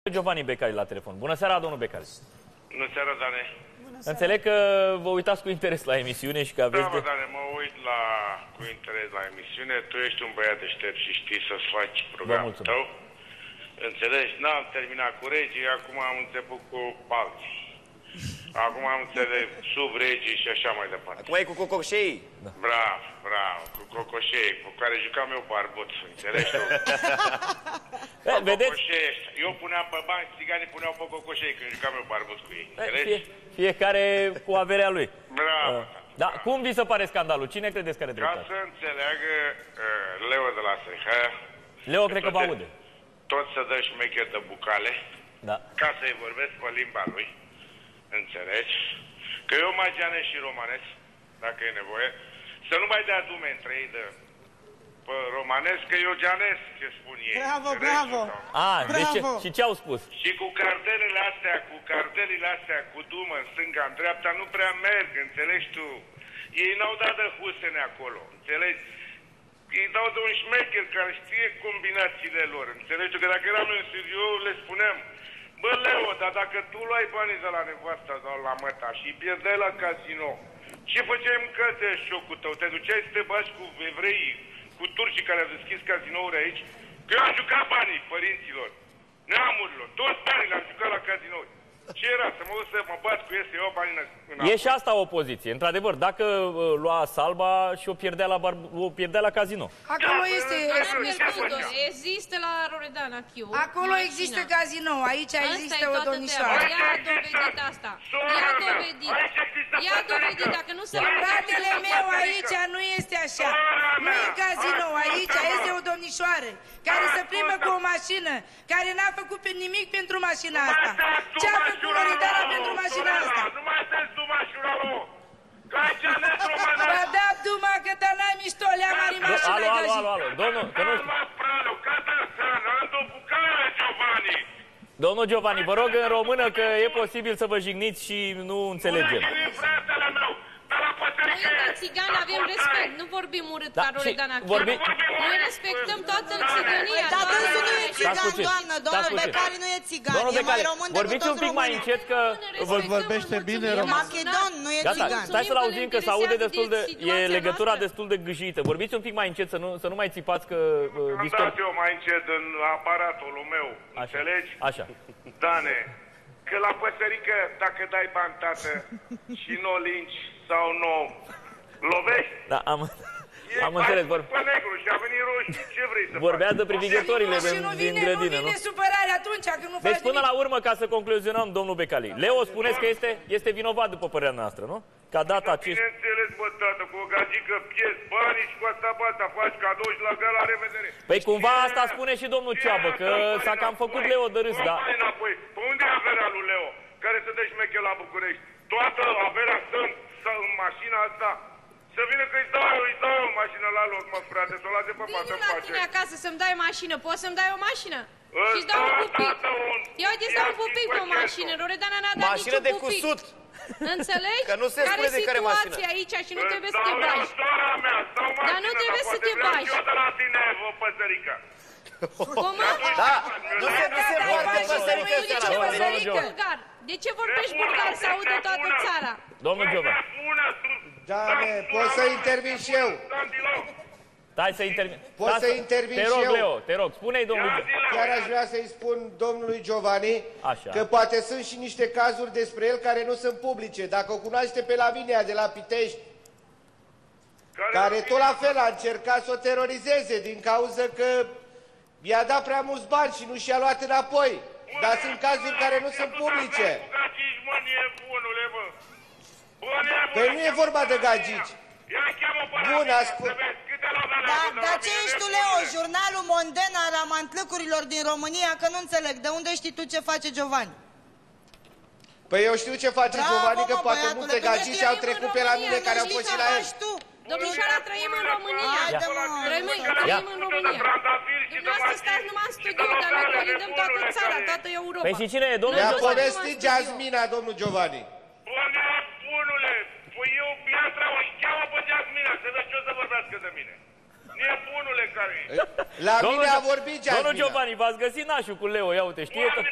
Giovanni Becali la telefon. Bună seara, domnul Becali. Bună seara, Dane. Înțeleg că vă uitați cu interes la emisiune și că aveți... Da, Dane, mă uit cu interes la emisiune. Tu ești un băiat deștept și știi să-ți faci programul tău. Înțelegi? N-am terminat cu regii, acum am început cu alții. Acum am înțeles sub regii și așa mai departe. Acum e cu cocoșei. Da. Bravo, bravo, cu cocoșei, cu care jucam eu barbot, înțelegi tu? Vedeți? Eu puneam pe bani, țiganii puneau pe cocoșei când jucam eu barbot cu ei, înțelegi? Fiecare cu averea lui. Bravo. Da, cum vi se pare scandalul? Cine credeți care dreptate? Ca să înțeleagă Leo de la Săihaia... Leo cred că vă aude. Tot să dă șmecher de bucale, da, ca să-i vorbesc pe limba lui. Înțelegi? Că eu mai geanesc și romanesc, dacă e nevoie. Să nu mai dea dume între ei de romanesc, că eu geanesc, ce spun ei. Bravo, bravo! Bravo. Și ce au spus? Și cu cartelele astea, cu dumă în stânga, în dreapta, nu prea merg, înțelegi tu? Ei n-au dat de husene acolo, înțelegi? Ei dau de un șmecher care știe combinațiile lor, înțelegi? Că dacă eram în studio, le spuneam: bă, Leo, dar dacă tu luai banii de la nevasta sau la măta și îi pierdeai la casino, ce făceai în căte șocul tău? Te duceai să te bași cu evreii, cu turcii care au deschis casinouri aici? Că eu am jucat banii părinților, neamurilor, toți banii le-am jucat la casinouri. Ce era? Să mă duc să mă bat cu ei, să iau banii în E și asta o poziție. Într-adevăr, dacă lua Salba și o pierdea la casino. Acolo este... Există la Loredana Chiu. Acolo există casino, aici există o domnișoară. Ea a dovedit asta. Ea a dovedit, dacă nu se... Fratele meu, aici nu este așa. Nu e casino, aici este o domnișoară care se plimbă cu o mașină, care n-a făcut nimic pentru mașina asta. Ce-a făcut Loredana pentru mașina asta? Nu mai stai duma, șuralo! Că aici ne-ți română! Bă, da, duma, că ta n-ai mișto, le-am mari mașină găsit. Alo, domnul, că nu... Domnul Giovanni, vă rog în română că e posibil să vă jigniți și nu înțelegem. Noi, țigani, avem respect, nu vorbim urât ca Loredana Chiu. Noi respectăm toată țigănia. Dar dânsul nu e țigan, doamnă, domnul Becali nu e țigan, e mai român decât vorbiți un pic mai încet că... Vorbește bine român. Macedon, nu e țigan. Stai să-l auzim că se aude destul de... E legătura destul de gâjită. Vorbiți un pic mai încet să nu mai țipați că... Am dat eu mai încet în aparatul meu, înțelegi? Așa. Dane, că la păsărică, dacă dai bani, tată, și nu o linci sau nu lovești... Da, am înțeles. Pe negru și a venit roșu, ce vrei să faci? Vorbea de privighetorile din grădină, nu? Nu vine supărare atunci când nu faci Deci până la urmă, ca să concluzionăm, domnul Becali, Leo, spuneți că este vinovat după părerea noastră, nu? Că a dat acest... Bineînțeles, bă, tată, cu o gagică pierzi banii și cu asta faci cadou și la revedere. Păi cumva asta spune și domnul Ceabă, că s-a cam făcut Leo de râs, da? Pe unde e averea lui Leo, care se dă șmeche la București? Toată averea stă în mașina asta? Să vină că îi dau o mașină la loc, mă, frate, să o lase pe față în pace. Vine la tine acasă să-mi dai mașină, poți să-mi dai o mașină? Și-ți dau un pupic. Eu uite, îți dau un pupic pe o mașină, Loredana n-a dat niciun pupic. Mașină de cusut. Înțelegi? Că nu se spune de care mașină. Care situația aici și nu trebuie să te bagi. Dar nu trebuie să te bagi. Eu de la tine, vă, păsărică. Cum? Da, nu se poate păsărică ăsta. De ce vorbești bulgar să audă toată țara? Domnul Giovanni. Doamne, pot să intervin și eu. Stai să intervin. Pot să intervin și eu. Te rog, Leo, te rog, spune-i domnului. Chiar aș vrea să-i spun domnului Giovanni că poate sunt și niște cazuri despre el care nu sunt publice. Dacă o cunoaște pe Lavinia de la Pitești, care tot la fel a încercat să o terorizeze din cauza că i-a dat prea mulți bani și nu și-a luat înapoi. Dar sunt cazuri care nu sunt publice. Păi nu e vorba de gagici. Bun, ascult. Dar ce ești tu, Leo? Jurnalul mondan al amantlăcurilor din România? Că nu înțeleg. De unde știi tu ce face Giovanni? Păi eu știu ce face Giovanni, că poate multe gagici au trecut pe la mine care au fost și la el. Domnișoara, trăim în România. Trăim în România. Dumneavoastră stați numai în studio, dar noi colindăm toată țara, toată Europa. Păi și cine e, domnul Mi-a povestit Jasmina, domnul Giovanni. Bunule, păi eu, Piatra, o cheamă pe Jasmina, să vezi ce o să vorbească de mine. Nebunule care e. La mine a vorbit Jasmina. Domnul Giovanni, v-ați găsit nașul cu Leo, ia uite, știe tot.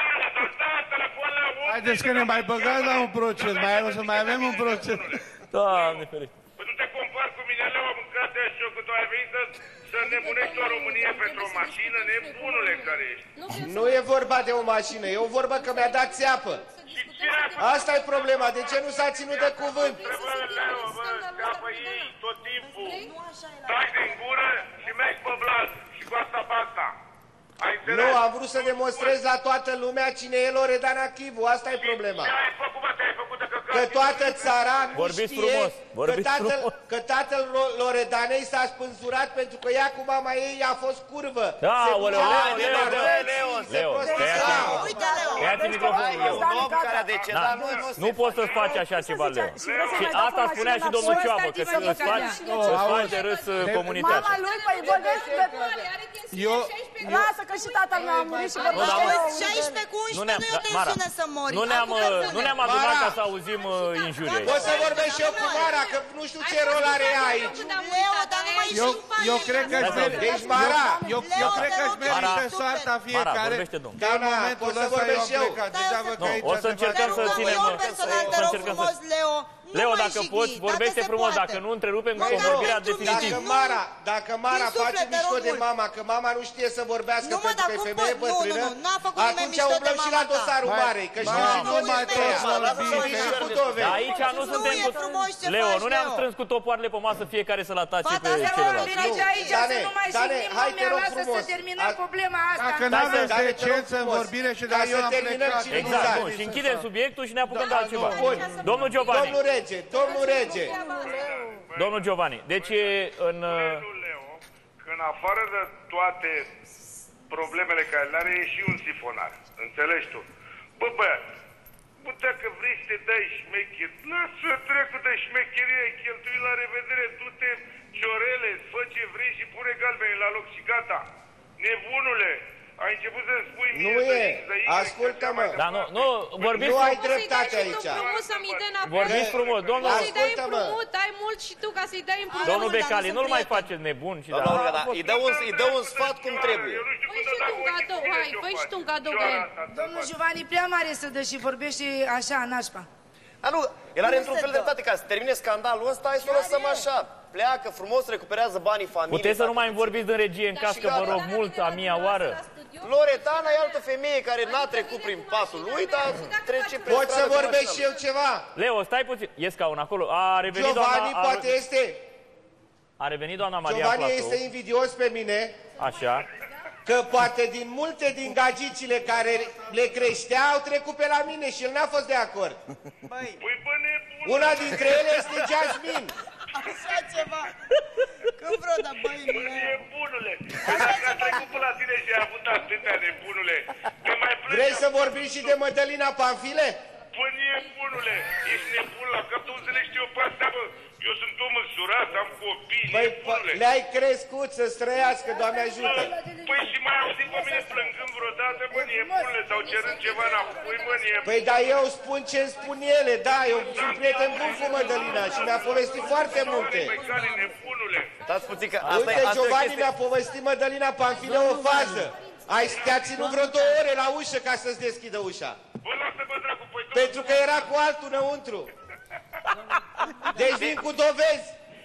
Haideți că ne mai băgați la un proces, o să mai avem un proces. Doamne ferește. Păi tu te compari cu mine, Leo, am mâncat de așa, că tu ai venit să nebunești o Românie pentru o mașină, nebunule care ești. Nu e vorba de o mașină, e o vorbă că mi-a dat țeapă. Asta e problema, de ce nu s-a ținut de cuvânt? Bă, Leo, bă, scapă ei tot timpul. Taci din gură și mergi pe blas. Și cu asta basta. Nu, am vrut să demonstrez la toată lumea cine e Loredana Chivu, asta e problema. Ce ai făcut, mă, te-ai făcut de căcat? Că toată țara nu știe că tatăl Loredanei s-a spânzurat pentru că ea cu mama ei a fost curvă. Leo, ia-ți microfonul. Nu poți să-ți faci așa ceva, Leo. Și asta spunea și domnul Cioabă, că îți faci de râs comunitatea. Mama lui, păi vorbesc de... Lasă că și tatăl meu a murit și vorbește. 16 cu 11 nu e o tensiune să mori. Nu ne-am adunat ca să auzim injurii. Pot să vorbesc și eu cu Mara, că nu știu ce rol are ea aici. Leo, dar nu mai Eu cred că își merită. Deci, Mara, eu cred că își merită soarta fiecare. Dar în momentul ăsta eu am plecat. Degeaba că aici o să încercăm să ținem... Eu personal te rog frumos, Leo. Leo, dacă poți, vorbește frumos, dacă nu întrerupem convorbirea definitiv. Dacă Mara face mișto de mama, că mama nu știe să vorbească pentru că e femeie bătrână, atunci umblăm și la dosarul Marei, că știu și tot despre ea. Cu dovezi. Aici nu suntem cu... Leo, nu ne-am strâns cu topoarele pe masă fiecare să-l atace pe celălalt. Aici să nu mai jignim lumea, lasă să terminăm problema asta. Dacă n-aveți decență în vorbire și de eu am plecat. Exact, și închidem subiectul și ne apucăm de altceva. Domnul Giovanni. Domnul Rege. Domnul Giovanni, deci în... Leo, că în afară de toate problemele care le are, e și un sifonar. Înțelegi tu? Bă, băiat, dacă vrei să te dai șmecher, lasă trecu de șmecherie, cheltui la revedere, du-te ciorele, fă ce vrei și pune galbene la loc și gata. Nebunule! Ai început să spui mie nu e, ascultă-mă. Da, nu, vorbiți... Nu ai dreptate aici. Vorbiți frumos, domnul... Să-i dai împrumut, ai mult și tu ca să-i dai împrumut. Domnul Becali, nu-l mai faceți nebun și da... Îi dă un sfat cum trebuie. Păi și tu un cadou, hai, păi și tu un cadou pe el. Domnul Giovanni prea mare să dă și vorbește așa, nașpa. Nu, el are într-un fel dreptate, ca să termine scandalul ăsta, hai să o lăsăm așa. Pleacă frumos, recuperează banii familiei. Puteți să nu mai vorbiți din regie în caz că vă rog mult, a mia oară. Loredana e altă femeie care n-a trecut prin patul lui, dar trece prin Pot să vorbesc și eu ceva? Leo, stai puțin. E scaun acolo. A revenit Giovanni doamna... poate este... A revenit doamna Maria Giovanni Platou. este invidios pe mine. Așa. Că poate din multe din gagicile care le creștea au trecut pe la mine și el n-a fost de acord. Una dintre ele este Jasmine. Așa ceva. Când vreau, dar băi, nebunule. Dacă a trecut până la tine și ai avut atâtea nebunule, te mai plângi. Vrei să vorbim și de Mădălina Panfile? Păi nebunule, ești nebun la cap, tu înțelegi eu pe asta, bă. Eu sunt om însurat, am copii, nebunule. Le-ai crescut să-ți trăiască, Doamne ajută. Păi și mai auzit pe mine plângând vreodată, bă, nebunule, sau cerând ceva înapoi, bă, nebunule. Păi, dar eu spun ce-mi spun ele, da, eu sunt prieten bun cu Mădălina și mi-a povestit foarte multe. Uite, Giovanni mi-a povestit Mădălina Panfile o fază. Te-a ținut vreo 2 ore la ușă ca să-ți deschidă ușa. Bă, lasă-mă, dracu, păi... Pentru că era cu altul înăuntru. Deci vin cu dovezi.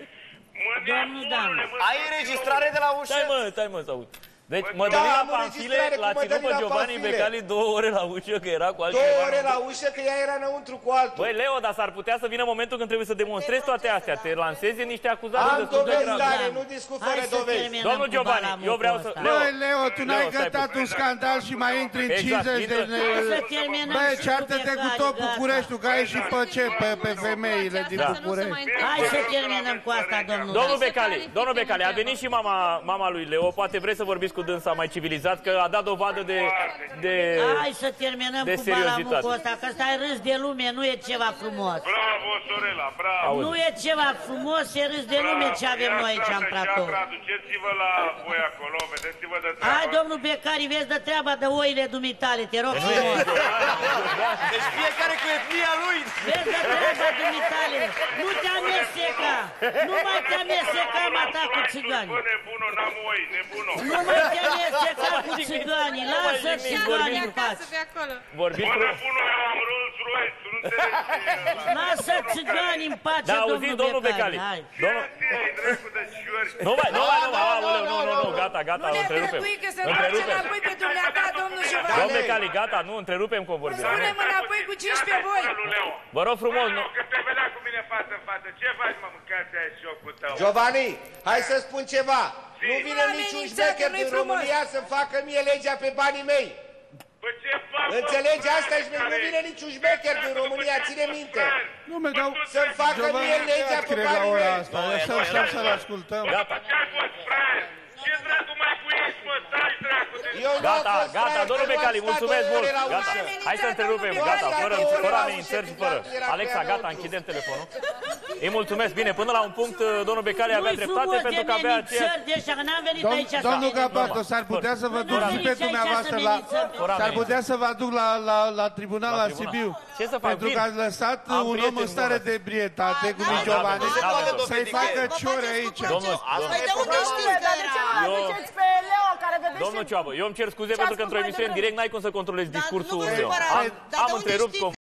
Ai înregistrare de la ușă? Stai mă, să aud. Deci Mădălina Panfile l-a ținut pe Giovanni Becali 2 ore la ușă că era cu altceva. 2 ore la ușă că ea era înăuntru cu altul. Băi, Leo, dar s-ar putea să vină momentul când trebuie să demonstrezi toate astea. Te lansezi în niște acuzații destul de grave. Am dovezi, dar nu discut fără dovezi. Domnul Giovanni, eu vreau să... Băi, Leo, tu n-ai gătat un scandal și mai intri în 50 de... Băi, ceartă-te cu tot Bucureștiul, că ai și pe ce? Pe femeile din București. Hai să terminăm cu asta, domnul. Domnul Becali, a venit și mama lui Leo, poate vreți să vorbiți cu dânsa mai civilizat, că a dat dovadă de Hai să terminăm cu balamucul ăsta, că ăsta e râs de lume, nu e ceva frumos. Bravo, Sorela, bravo! Nu e ceva frumos, e râs de lume ce avem noi aici în platou. Duceți-vă la voi acolo, vedeți-vă de treabă. Hai, domnul Becari, vezi de treaba de oile dumitale, te rog frumos. Deci fiecare cu etnia lui. Vezi de treaba dumitale, nu te amesteca, nu mai te amesteca, mata cu țigani. Nebuno, n-am oi, nebuno. Nu mai te amesteca cu țiganii, lasă țiganii în pace. Vorbiți frumos. Nebuno, eu am Rolls Royce, nu înțelegi. Lasă țiganii în pace, domnul Becari. Nu mai, gata, nu întrerupem. Nu ne că să întoarce înapoi pe dumneata, domnul Giovanni. Domnule Cali, gata, nu, întrerupem convorbirea. Punem înapoi cu 15 voi. Vă rog frumos, nu. Că te vedea cu mine față în față, ce faci, mă, mâncați aia șocul tău? Giovanni, hai să spun ceva. Nu vine niciun șmecher din România să facă mie legea pe banii mei. Înțelegi? Asta e șmecher. Nu vine niciun șmecher din România, ține minte. Nu mă dau... Să-mi facă mie legea pe banii mei. Să-l ascultăm. Gata. Ce dracu mai cu ești, mă, stai dracu de... Gata, domnul Becali, mulțumesc mult. Gata, hai să întrerupem, gata, fără amenințări și fără. Alexa, gata, închidem telefonul. Îi mulțumesc, bine, până la un punct, domnul Becali avea dreptate pentru că avea aceea... Domnul Capato, s-ar putea să vă duc și pe dumneavoastră la... S-ar putea să vă duc la tribunal la Sibiu. Pentru că ați lăsat un om în stare de ebrietate, cum e Giovanni, să-i facă ciore aici. Păi de unde știți că era? Domnul Cioabă, eu îmi cer scuze pentru că într-o emisiune în direct n-ai cum să controlezi discursul meu. Am întrerupt